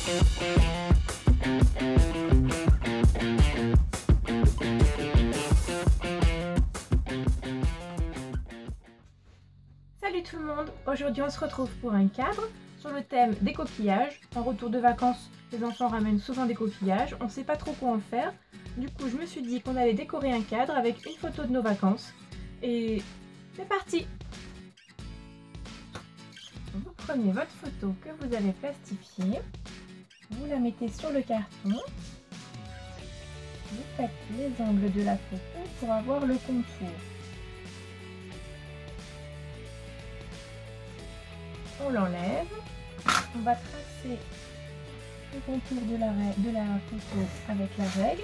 Salut tout le monde! Aujourd'hui on se retrouve pour un cadre sur le thème des coquillages. En retour de vacances, les enfants ramènent souvent des coquillages, on ne sait pas trop quoi en faire. Du coup je me suis dit qu'on allait décorer un cadre avec une photo de nos vacances. Et c'est parti! Vous prenez votre photo que vous avez plastifiée, vous la mettez sur le carton, vous faites les angles de la photo pour avoir le contour. On l'enlève, on va tracer le contour de la photo avec la règle.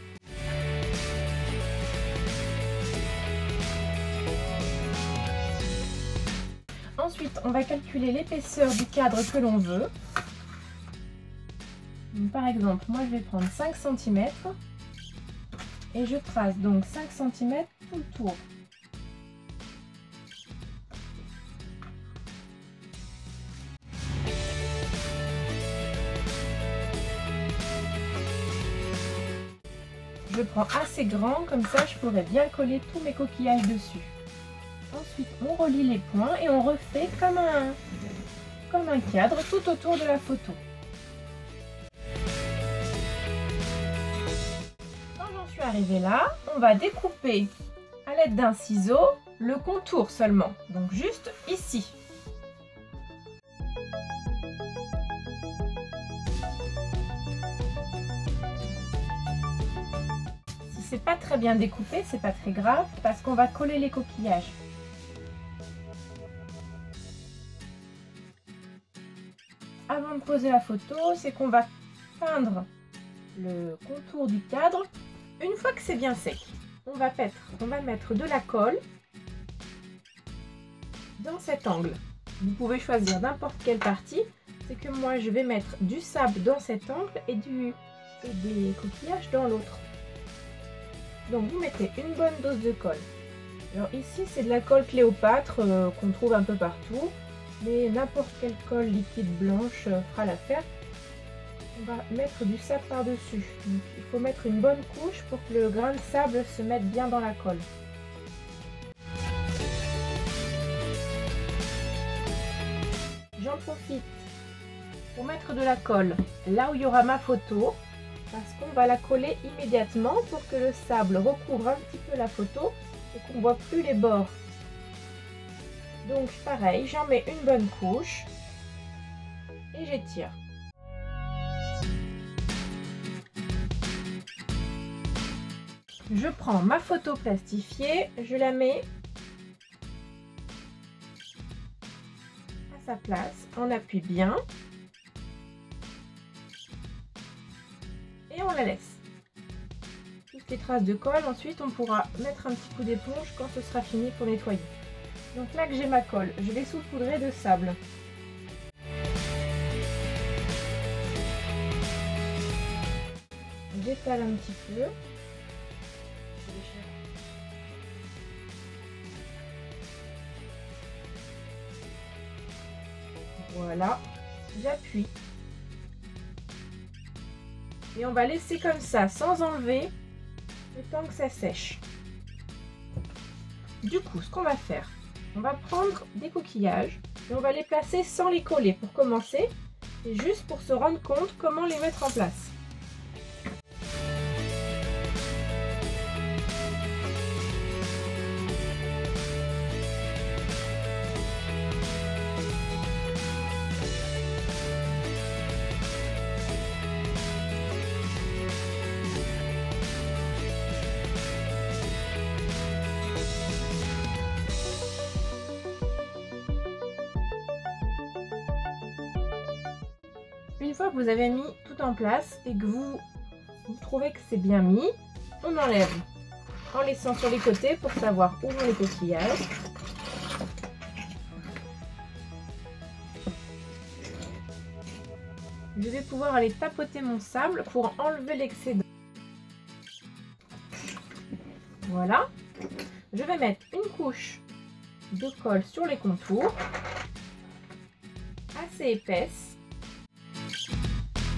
Ensuite, on va calculer l'épaisseur du cadre que l'on veut. Donc, par exemple, moi je vais prendre 5 cm et je trace donc 5 cm tout le tour. Je prends assez grand, comme ça je pourrais bien coller tous mes coquillages dessus. Ensuite on relie les points et on refait comme un cadre tout autour de la photo. Quand j'en suis arrivée là, on va découper à l'aide d'un ciseau le contour seulement, donc juste ici. C'est pas très bien découpé, c'est pas très grave parce qu'on va coller les coquillages. Avant de poser la photo, c'est qu'on va peindre le contour du cadre. Une fois que c'est bien sec, on va mettre de la colle dans cet angle. Vous pouvez choisir n'importe quelle partie. C'est que moi je vais mettre du sable dans cet angle et des coquillages dans l'autre. Donc vous mettez une bonne dose de colle. Alors ici c'est de la colle Cléopâtre qu'on trouve un peu partout, mais n'importe quelle colle liquide blanche fera l'affaire. On va mettre du sable par-dessus. Donc il faut mettre une bonne couche pour que le grain de sable se mette bien dans la colle. J'en profite pour mettre de la colle là où il y aura ma photo, parce qu'on va la coller immédiatement pour que le sable recouvre un petit peu la photo et qu'on ne voit plus les bords. Donc pareil, j'en mets une bonne couche et j'étire. Je prends ma photo plastifiée, je la mets à sa place, on appuie bien. Et on la laisse. Toutes les traces de colle, ensuite on pourra mettre un petit coup d'éponge quand ce sera fini pour nettoyer. Donc là que j'ai ma colle, je vais saupoudrer de sable. J'étale un petit peu. Voilà, j'appuie. Et on va laisser comme ça, sans enlever, le temps que ça sèche. Du coup, ce qu'on va faire, on va prendre des coquillages et on va les placer sans les coller pour commencer. Et juste pour se rendre compte comment les mettre en place. Une fois que vous avez mis tout en place et que vous trouvez que c'est bien mis, on enlève en laissant sur les côtés pour savoir où vont les coquillages. Je vais pouvoir aller tapoter mon sable pour enlever l'excédent. Voilà. Je vais mettre une couche de colle sur les contours, assez épaisse.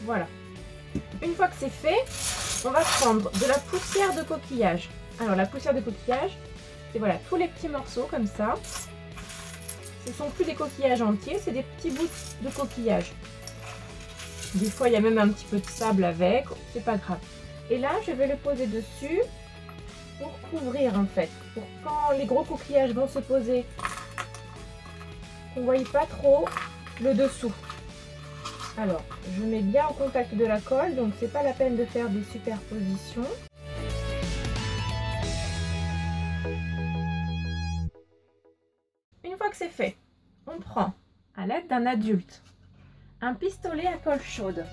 Voilà. Une fois que c'est fait, on va prendre de la poussière de coquillage. Alors la poussière de coquillage, c'est voilà tous les petits morceaux comme ça. Ce ne sont plus des coquillages entiers, c'est des petits bouts de coquillage. Des fois, il y a même un petit peu de sable avec, c'est pas grave. Et là, je vais le poser dessus pour couvrir en fait. Pour quand les gros coquillages vont se poser, qu'on ne voit pas trop le dessous. Alors, je mets bien en contact de la colle, donc c'est pas la peine de faire des superpositions. Une fois que c'est fait, on prend à l'aide d'un adulte un pistolet à colle chaude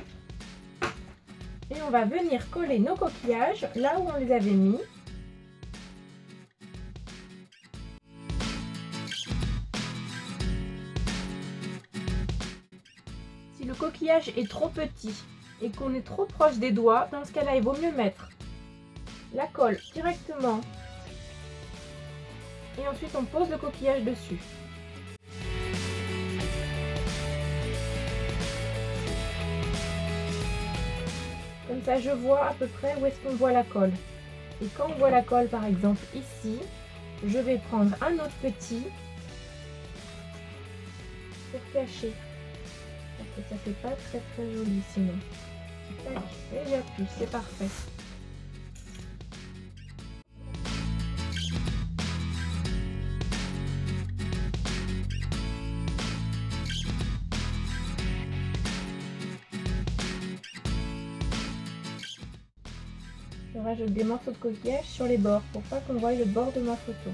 et on va venir coller nos coquillages là où on les avait mis. Si le coquillage est trop petit et qu'on est trop proche des doigts, dans ce cas-là, il vaut mieux mettre la colle directement et ensuite on pose le coquillage dessus. Comme ça, je vois à peu près où est-ce qu'on voit la colle. Et quand on voit la colle, par exemple ici, je vais prendre un autre petit pour cacher. Parce que ça fait pas très très joli sinon. Tac, et j'appuie, c'est parfait. Je rajoute des morceaux de coquillage sur les bords pour pas qu'on voie le bord de ma photo.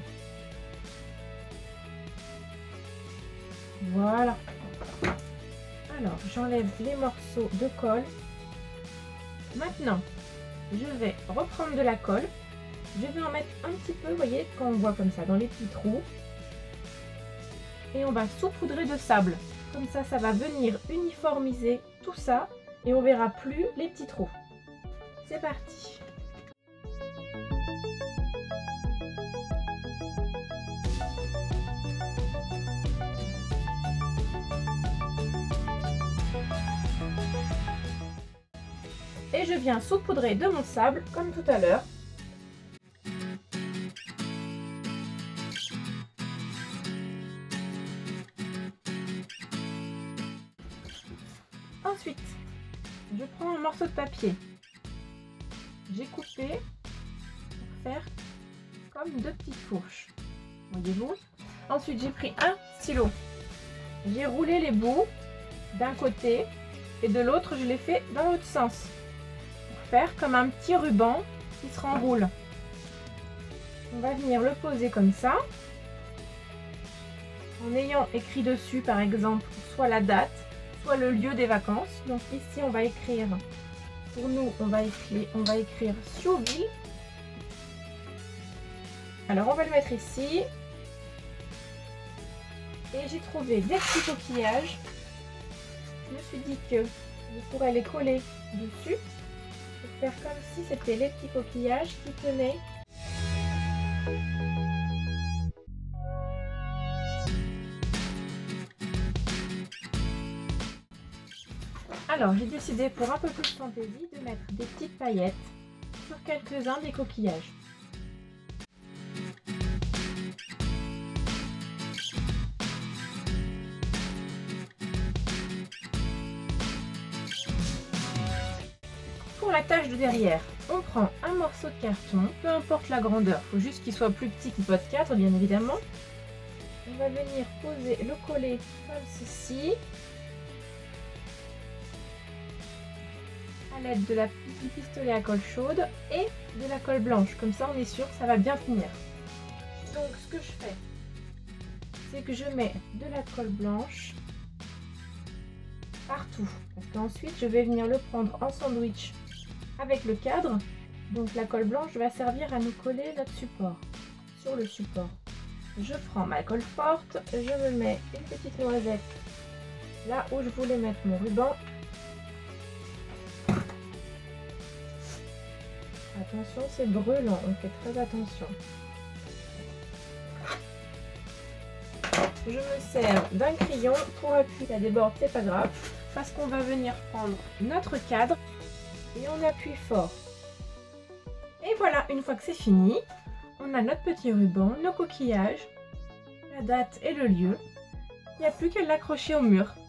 Voilà. Alors, j'enlève les morceaux de colle. Maintenant, je vais reprendre de la colle. Je vais en mettre un petit peu, vous voyez, quand on voit comme ça, dans les petits trous. Et on va saupoudrer de sable. Comme ça, ça va venir uniformiser tout ça et on verra plus les petits trous. C'est parti. Et je viens saupoudrer de mon sable comme tout à l'heure. Ensuite, je prends un morceau de papier. J'ai coupé pour faire comme deux petites fourches. Voyez-vous? Ensuite, j'ai pris un stylo. J'ai roulé les bouts d'un côté et de l'autre, je l'ai fait dans l'autre sens. Faire comme un petit ruban qui se renroule. On va venir le poser comme ça en ayant écrit dessus par exemple soit la date soit le lieu des vacances. Donc ici on va écrire, pour nous on va écrire Siouville. Alors on va le mettre ici et j'ai trouvé des petits coquillages. Je me suis dit que je pourrais les coller dessus. Faire comme si c'était les petits coquillages qui tenaient. Alors j'ai décidé pour un peu plus de fantaisie de mettre des petites paillettes sur quelques-uns des coquillages. Pour la tâche de derrière, on prend un morceau de carton, peu importe la grandeur, il faut juste qu'il soit plus petit que votre 4 bien évidemment. On va venir poser, le coller comme ceci, à l'aide du pistolet à colle chaude et de la colle blanche, comme ça on est sûr que ça va bien finir. Donc ce que je fais, c'est que je mets de la colle blanche partout, parce qu'ensuite je vais venir le prendre en sandwich avec le cadre. Donc la colle blanche va servir à nous coller notre support sur le support. Je prends ma colle forte, je me mets une petite noisette là où je voulais mettre mon ruban. Attention, c'est brûlant, on fait très attention. je me sers d'un crayon pour appuyer. Ça déborde, c'est pas grave, parce qu'on va venir prendre notre cadre et on appuie fort. Et voilà, une fois que c'est fini, on a notre petit ruban, nos coquillages, la date et le lieu. Il n'y a plus qu'à l'accrocher au mur.